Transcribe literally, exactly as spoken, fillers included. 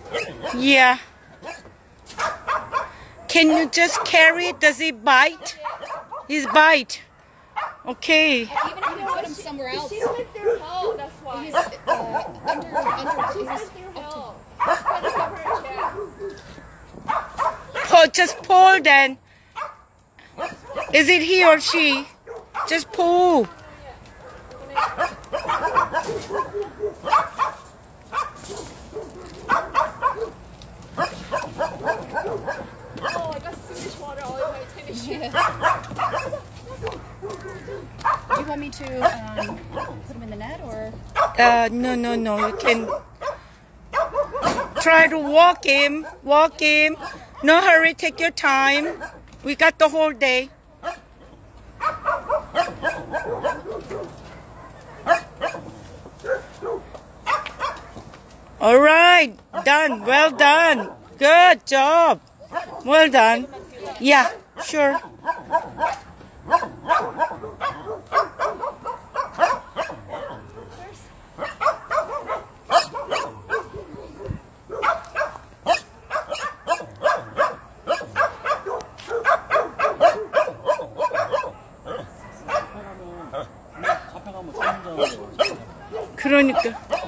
Yeah. Can you just carry it? Does he bite? He's bite. Okay. Even if you put him somewhere else. She's with their hill, that's why. He's uh, under, under, she's with their hill. Trying to cover her chest. Pull, just pull then. Is it he or she? Just pull. Oh, I got sewage water all in my tennis shoes. Do you want me to um, put him in the net or? Uh, no, no, no. You can try to walk him. Walk him. No hurry. Take your time. We got the whole day. All right. Done. Well done. Good job. Well done. Yeah, sure. 그러니까.